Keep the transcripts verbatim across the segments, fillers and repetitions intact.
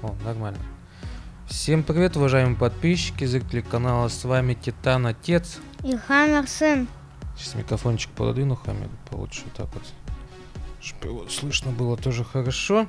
О, нормально. Всем привет, уважаемые подписчики, зрители канала. С вами Титан Отец. И Хаммер Сын. Сейчас микрофончик пододвину Хаммеру получше. Так вот. Чтобы его слышно было тоже хорошо.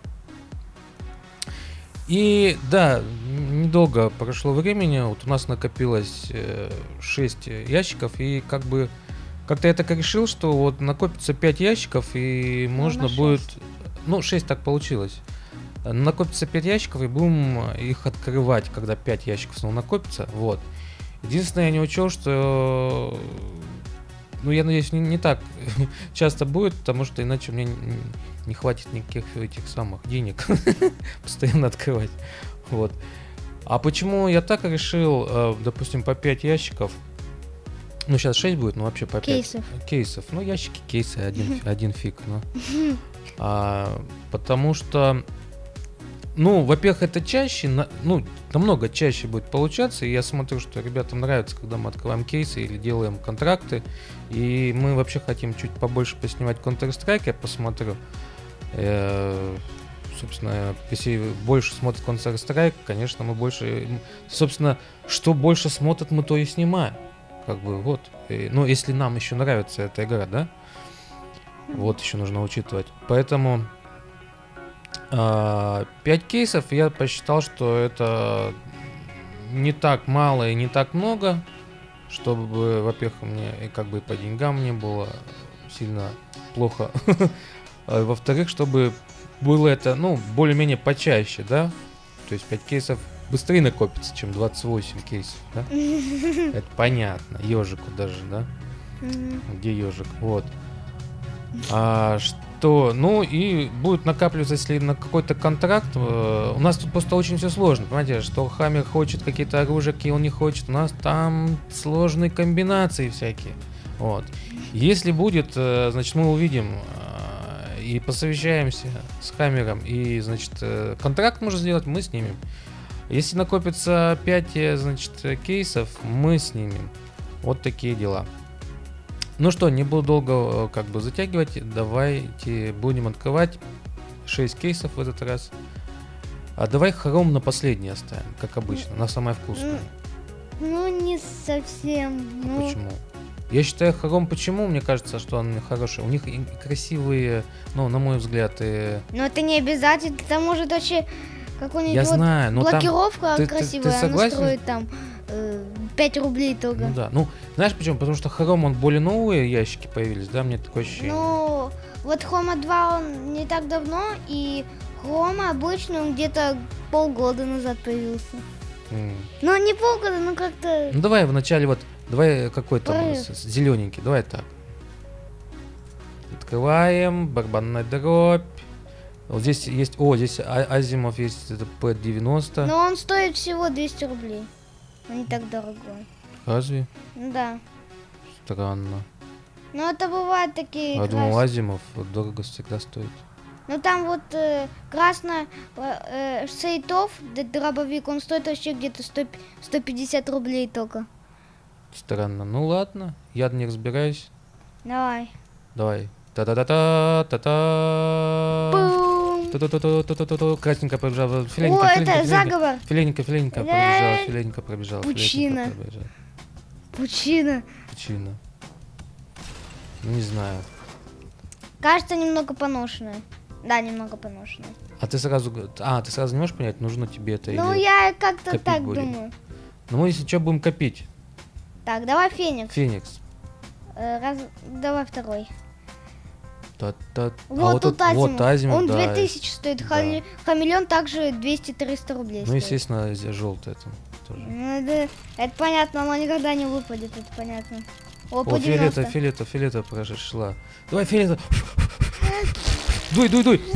И да, недолго прошло времени. Вот у нас накопилось э, шесть ящиков. И как бы как-то я так решил, что вот накопится пять ящиков. И можно будет... Ну, шесть так получилось. Накопится пять ящиков, и будем их открывать, когда пять ящиков снова накопится. Вот. Единственное, я не учел, что... Ну, я надеюсь, не, не так часто будет, потому что иначе мне не, не хватит никаких этих самых денег постоянно открывать. Вот. А почему я так решил, допустим, по пять ящиков? Ну, сейчас шесть будет, но вообще по пять кейсов. Кейсов. Ну, ящики, кейсы, один, один фиг. Ну. А, потому что... Ну, во-первых, это чаще, на, ну, намного чаще будет получаться, и я смотрю, что ребятам нравится, когда мы открываем кейсы или делаем контракты, и мы вообще хотим чуть побольше поснимать Counter-Strike, я посмотрю. Э, собственно, если больше смотрят Counter-Strike, конечно, мы больше, собственно, что больше смотрят, мы то и снимаем, как бы, вот. И, ну, если нам еще нравится эта игра, да, вот еще нужно учитывать, поэтому... пять кейсов я посчитал, что это не так мало и не так много, чтобы, во-первых, мне и как бы по деньгам не было сильно плохо, во-вторых, чтобы было это, ну, более-менее почаще, да, то есть пять кейсов быстрее накопится, чем двадцать восемь кейсов, да, это понятно, ежику даже, да, где ежик, вот, а что то, ну и будет накапливаться, если на какой-то контракт. Э, у нас тут просто очень все сложно, понимаете, что Хаммер хочет какие-то оружия, какие он не хочет. У нас там сложные комбинации всякие. Вот. Если будет, э, значит, мы увидим э, и посовещаемся с Хаммером, и, значит, э, контракт можно сделать, мы снимем. Если накопится пять, значит, кейсов, мы снимем. Вот такие дела. Ну что, не буду долго как бы затягивать, давайте будем открывать шесть кейсов в этот раз. А давай Хром на последний оставим, как обычно, на самое вкусное. Ну, не совсем. А ну... почему? Я считаю Хром, почему? Мне кажется, что он хороший. У них красивые, ну, на мой взгляд. И... Но это не обязательно, это может вообще какую-нибудь Я вот знаю, но блокировка там... красивая, ты, ты, ты она стоит там э, пять рублей только. Ну да, ну, знаешь почему? Потому что Хром, он более новые ящики появились, да, мне такое ощущение. Ну, вот Хрома два он не так давно, и Хрома обычно он где-то полгода назад появился. Mm. Ну, не полгода, ну как-то... Ну давай вначале вот, давай какой там зелененький, давай так. Открываем, барабанная дробь. Вот здесь есть, о, здесь Азимов есть, это пэ девяносто. Но он стоит всего двести рублей. Он не так дорогой. Разве? Да. Странно. Ну это бывают такие... Я крас... думал, Азимов дорого всегда стоит. Ну там вот э, красно э, э, Сейтов, дробовик, он стоит вообще где-то сто пятьдесят рублей только. Странно. Ну ладно, я не разбираюсь. Давай. Давай. Та-та-та-та, та-та. Та-та-та-та-та-та-та. Красненько пробежала. Филенько, О, филенько, это филенько. Заговор. Филенько, филенько пробежала, филенько пробежала. Пучина. Пучина. Пучина. Не знаю. Кажется, немного поношенная. Да, немного поношенная. А ты сразу, а, ты сразу не можешь понять, нужно тебе это ну, или... Ну, я как-то так будем? думаю. Ну, мы если что, будем копить. Так, давай Феникс. Феникс. Э, раз... Давай второй. Та-та... Вот, а вот тут Азимов. Вот Азимов, он да. две тысячи стоит, да. Хам... Хамелеон также двести-триста рублей. Ну, стоит. естественно, желтый это тоже. Ну, да, это понятно, оно никогда не выпадет, это понятно. О, О фиолета, фиолета, фиолета прошла. Давай, фиолета. Дуй, дуй, дуй.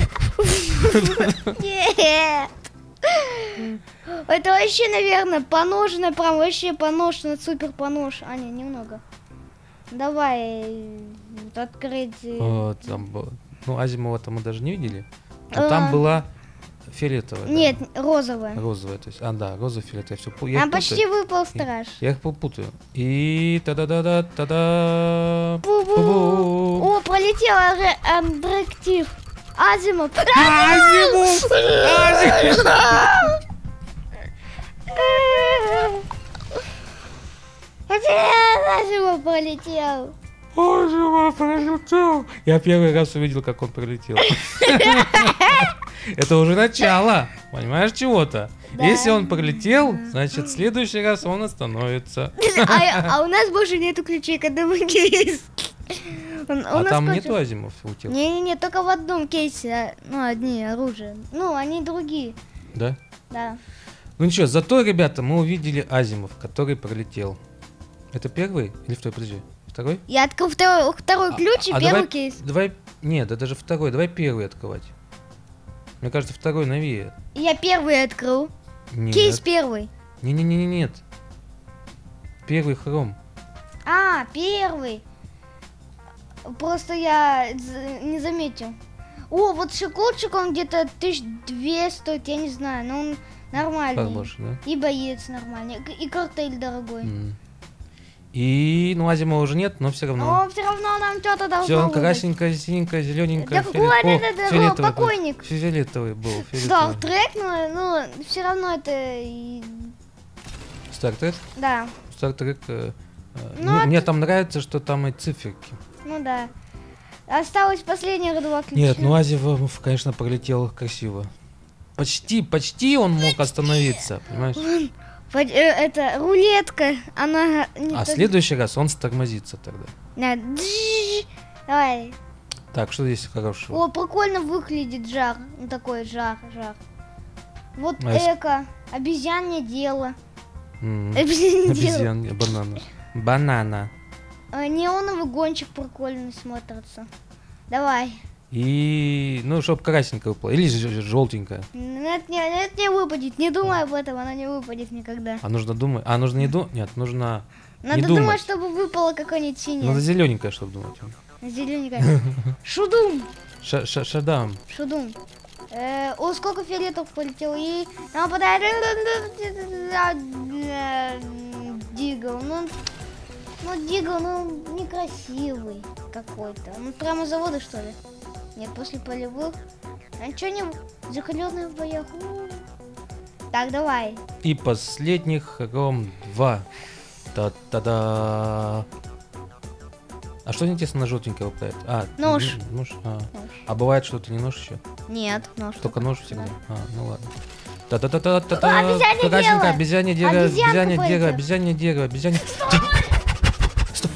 Нет. Это вообще, наверное, поношенное, прям вообще поношенное, супер поношенное. А, не, немного. Давай открыть. О, там было. Ну, Азимова-то мы даже не видели. А там была фиолетовая. Нет, да? розовая. Розовая, то есть. А, да, розовая, фиолетовая. Все. Там почти выпал страж. Я, я их попутаю. И та-да-да-да, та-да. О, пролетел Андректив. Азимов. Азимов! Азимов! Азимов полетел. Азимов пролетел. Я первый раз увидел, как он пролетел. Это уже начало, понимаешь, чего-то. Да. Если он пролетел, значит, в следующий раз он остановится. А, а у нас больше нету ключей к одному кейсу. У- у А нас там больше- нету Азимов улетел? Не-не-не, только в одном кейсе, а, ну, одни оружия. Ну, они другие, Да? да. Ну ничего, зато, ребята, мы увидели Азимов, который пролетел. Это первый или второй? Подожди. Второй? Я открыл второй, второй А- ключ и а первый давай, кейс. Давай, нет, да даже второй. Давай первый открывать. Мне кажется, второй новее. Я первый открыл. Нет. Кейс первый. Не-не-не, нет. Первый хром. А, первый. Просто я з- не заметил. О, вот шиколчик, он где-то тысяч две стоит, я не знаю, но он нормальный. Хороший, да? И боец нормальный, и картель дорогой. М. И, ну, Азимова уже нет, но все равно. Но все равно нам что-то должно Все, он выдать. красненькое, синенькое, зелененькое. Да какой это, это, фиолетовый был. покойник. Фиолетовый был. Стар фиолетовый. Трек, но, ну, все равно это... и- Star Trek? Да, Star Trek. э, э, Ну, мне, а мне ты- там нравится, что там и циферки. ну да. Осталось последних два ключа. Нет, ну Азимов, конечно, пролетел красиво. Почти, почти он мог остановиться, понимаешь? Под- э, это рулетка, она... не А в так- следующий раз он стормозится тогда. Да, дзж. Давай. Так, что здесь хорошего? О, прикольно выглядит жар. Ну, такой жар, жар. Вот А если- эко. Обезьянье дело. М, Обезьянье дело. Обезьян, банана. Банана. А, неоновый гонщик прикольно смотрится. Давай. И, ну, чтоб красненькая выпала. Или желтенькая. М, Это не, это не выпадет. Не думай об этом, она не выпадет никогда. А нужно думать. А нужно не думать. Нет, нужно. Надо не думать, думать. чтобы выпало какое-нибудь синее. Надо зелененькое, чтобы думать. Зелененькое. Шудум. Ша- ша- Шадам. Шудум. Э, о, сколько фиолетов полетело. И нам попадает... Дигл. Ну, ну, Дигл, ну, некрасивый какой-то. Ну, прямо завода, что ли? Нет, после полевых. А что не... Закаленный в боях. У. Так, давай. И последних Ром два. Та-та-да. А что интересно на желтенькое выпадает? А, Нож. н- нож. А. Нож. А бывает что-то не нож еще? Нет, ну что? Только нож всегда. Да. А, ну ладно. Та-та-та-та-та-та. Обезьянье Красненькое, дерево. обезьяне дерево, Обезьянка обезьяне дерево, полетела. обезьяне дерево, обезьяне... Стоп.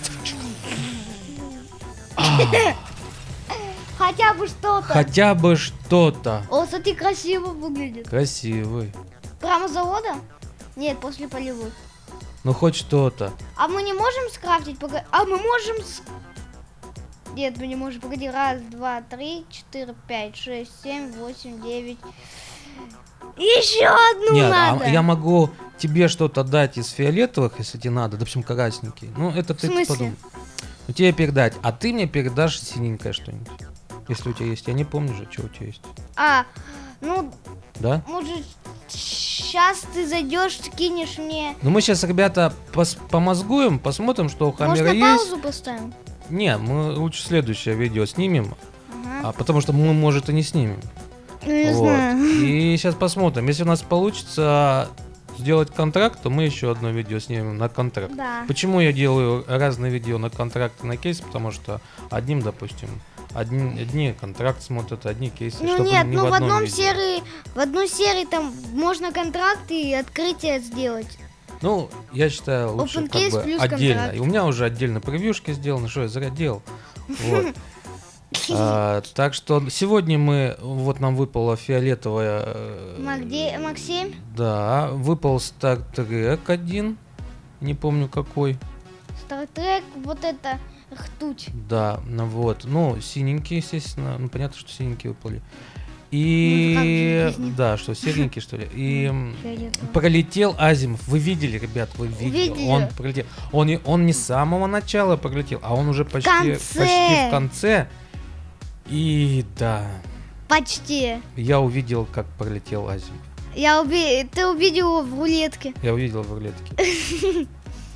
Хотя бы что-то. Хотя бы что-то. О, смотри, красиво выглядит. Красивый. Прямо завода? Нет, после полевых. Ну хоть что-то. А мы не можем скрафтить? Пога- А мы можем... с- Нет, мы не можем. Погоди. Раз, два, три, четыре, пять, шесть, семь, восемь, девять. Еще одну Нет, а надо. я могу тебе что-то дать из фиолетовых, если тебе надо, допустим, красненький. Ну, это ты смысле? подумай. Ну, тебе передать, а ты мне передашь синенькое что-нибудь. Если у тебя есть. Я не помню же, что у тебя есть. А, ну, Да? может, сейчас ты зайдешь, кинешь мне... Ну, мы сейчас, ребята, пос- помозгуем, посмотрим, что у Может, Хаммера на есть. паузу поставим? Не, мы лучше следующее видео снимем, Ага. а потому что мы, может, и не снимем. Ну, не Вот. знаю. И сейчас посмотрим. Если у нас получится сделать контракт, то мы еще одно видео снимем на контракт. Да. Почему я делаю разные видео на контракт и на кейс? Потому что одним, допустим, одни, одни контракт смотрят, одни кейсы. Ну чтобы нет, не ну в одном видео. серии, в одной серии там можно контракт и открытие сделать. Ну, я считаю, лучше Open как case бы плюс отдельно. контракт. И у меня уже отдельно превьюшки сделаны, что я зря делал. Вот. А, так что сегодня мы, вот нам выпала фиолетовая... э, Магде- Максим? Да, выпал Star Trek один, не помню какой. Стартрек, вот это ртуть. Да, ну вот, ну, синенькие, естественно, ну, понятно, что синенькие выпали. Ну, И, это как же без них? да, что, серенькие, что ли. И м, Фиолетовый. пролетел Азимов, вы видели, ребят, вы видели, Видели. он пролетел. Он, не- он не с самого начала пролетел, а он уже почти, конце. почти в конце. И да, Почти. я увидел, как пролетел Азимов. Я уби... Ты увидел его в рулетке. Я увидел в рулетке.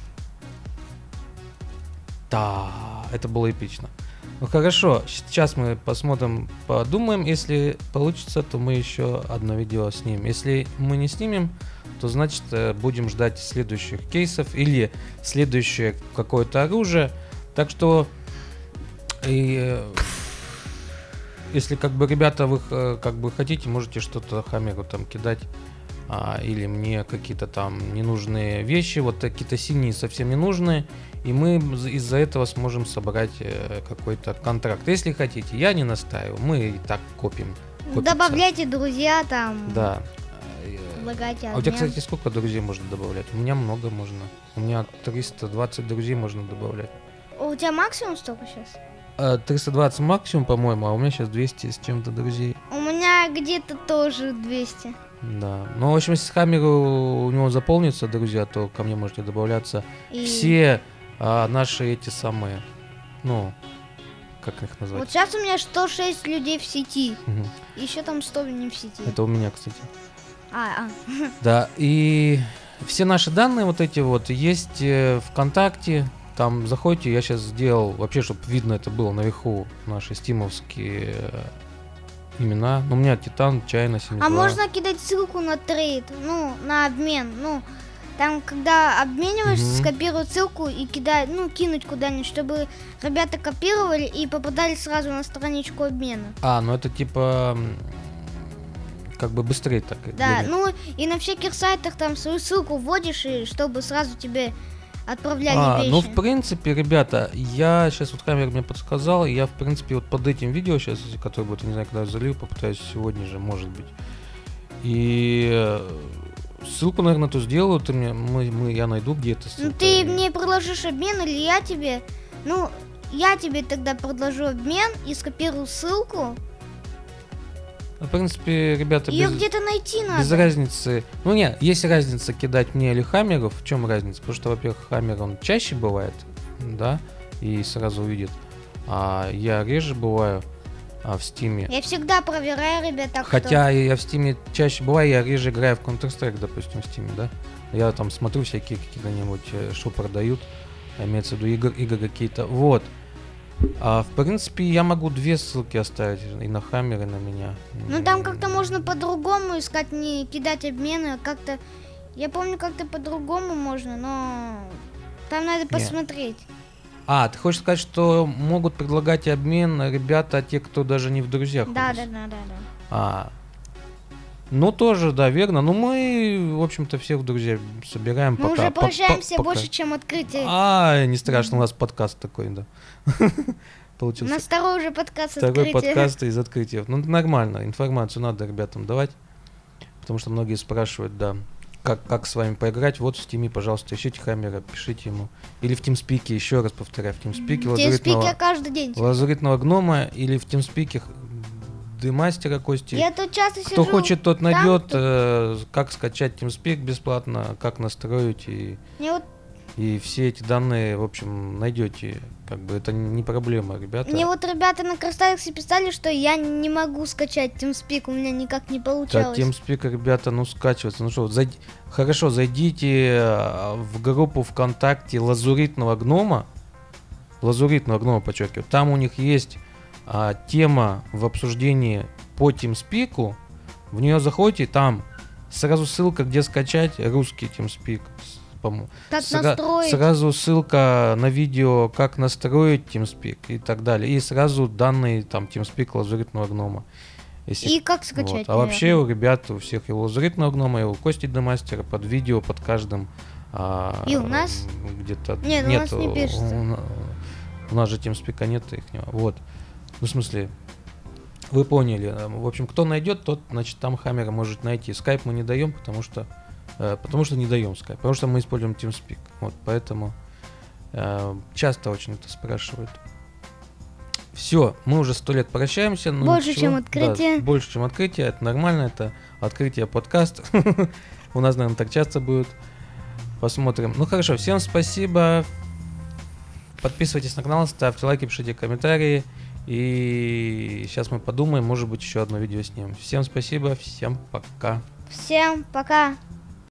Да, это было эпично. Ну хорошо, сейчас мы посмотрим, подумаем. Если получится, то мы еще одно видео снимем. Если мы не снимем, то значит э, будем ждать следующих кейсов или следующее какое-то оружие. Так что и, э, если как бы ребята вы э, как бы хотите, можете что-то Хаммеру там кидать. А, или мне какие-то там ненужные вещи, вот какие-то синие совсем ненужные, и мы из-за этого сможем собрать э, какой-то контракт. Если хотите, я не настаиваю, мы и так копим. Копится. Добавляйте друзья там. Да. Предлагайте А у тебя, обмен. кстати, сколько друзей можно добавлять? У меня много можно. У меня триста двадцать друзей можно добавлять. У тебя максимум столько сейчас? А, триста двадцать максимум, по-моему, а у меня сейчас двести с чем-то друзей. У меня где-то тоже двести. Да. Ну, в общем, если Хаммеру у него заполнится друзья, то ко мне можете добавляться. И... Все а, наши эти самые, ну, как их назвать? Вот сейчас у меня сто шесть людей в сети. Угу. Еще там сто не в сети. Это у меня, кстати. А, а. Да, и все наши данные вот эти вот есть э, ВКонтакте. Там заходите, я сейчас сделал, вообще, чтобы видно это было наверху, наши стимовские э, имена. Ну, у меня Титан, Чайна, Синева. А можно кидать ссылку на трейд, ну, на обмен, ну, там, когда обмениваешься, Мгм. скопировать ссылку и кидать, ну, кинуть куда-нибудь, чтобы ребята копировали и попадали сразу на страничку обмена. А, ну это типа м, как бы быстрее так. Да, или- ну, и на всяких сайтах там свою ссылку вводишь, и чтобы сразу тебе отправляли А, вещи. ну, в принципе, ребята, я сейчас вот камера мне подсказала, я, в принципе, вот под этим видео сейчас, которое будет, я не знаю, когда я залью, попытаюсь сегодня же, может быть. И э, ссылку, наверное, ту сделаю, ты мне, мы, мы, я найду где-то Ну, ссылку. ты и- мне предложишь обмен, или я тебе, ну, я тебе тогда предложу обмен и скопирую ссылку. Ну, в принципе, ребята, Ее без, где-то найти надо. без разницы. Ну, нет, есть разница кидать мне или Хаммеру. В чем разница? Потому что, во-первых, Хаммер, он чаще бывает, да, и сразу увидит. А я реже бываю а, в Стиме. Я всегда проверяю, ребят, так Хотя и я в Стиме чаще бываю, я реже играю в Counter-Strike, допустим, в Стиме, да. Я там смотрю всякие какие-нибудь, э, что продают, а имеется в виду игр, игры какие-то. Вот. А, в принципе, я могу две ссылки оставить, и на Хаммер, и на меня. Ну, там как-то можно по-другому искать, не кидать обмены, а как-то... Я помню, как-то по-другому можно, но... Там надо посмотреть. А, ты хочешь сказать, что могут предлагать обмен ребята, те, кто даже не в друзьях? у Да, нас? да, да, да, да. А, ну, тоже, да, верно. Ну, мы, в общем-то, всех в друзья собираем. Мы пока, уже по- прощаемся по- пока. больше, чем открытие. А, не страшно, у нас подкаст такой, да. У Получился. нас второй уже подкаст Второй открытия. подкаст из открытия. Ну, нормально, информацию надо ребятам давать. Потому что многие спрашивают, да, как, как с вами поиграть. Вот в Стиме, пожалуйста, ищите Хаммера, пишите ему. Или в TeamSpeak, еще раз повторяю, в TeamSpeak В TeamSpeak я лазуритного, каждый день. лазуритного гнома, или в TeamSpeak Демастера Кости. Я тут часто Кто сижу. хочет, тот найдет, кто- э, как скачать TeamSpeak бесплатно, как настроить, и, Мне вот, и все эти данные, в общем, найдете. Как бы это не проблема, ребята. мне вот ребята на Красавице писали, что я не могу скачать TeamSpeak, у меня никак не Да, получалось. TeamSpeak, ребята, ну скачивается. Ну что, вот зайди- хорошо, зайдите э, в группу ВКонтакте Лазуритного гнома. Лазуритного гнома, подчеркиваю. Там у них есть а, тема в обсуждении по TeamSpeak. В нее заходите, там сразу ссылка, где скачать русский TeamSpeak. с- по-моему. Как Сра- настроить? Сразу ссылка на видео, как настроить TeamSpeak и так далее. И сразу данные там TeamSpeak Лазуритного гнома. Если И как вот. скачать? А вообще у ребят, у всех и у Лазуритного гнома, и у Кости Демастера под видео, под каждым. а, И у нас? м, где-то Нет, у нас не у- пишется. У, на- у нас же TeamSpeak нет ихнего. Вот. Ну, в смысле, вы поняли. В общем, кто найдет, тот, значит, там Хаммера может найти. Скайп мы не даем, потому что э, потому что не даем скайп, потому что мы используем TeamSpeak. Вот, поэтому э, часто очень это спрашивают. Все, мы уже сто лет прощаемся. но Больше, ничего. чем открытие. Да, больше, чем открытие. Это нормально, это открытие подкаста. У нас, наверное, так часто будет. Посмотрим. Ну хорошо, всем спасибо. Подписывайтесь на канал, ставьте лайки, пишите комментарии. И сейчас мы подумаем, может быть, еще одно видео снимем. Всем спасибо, всем пока. Всем пока.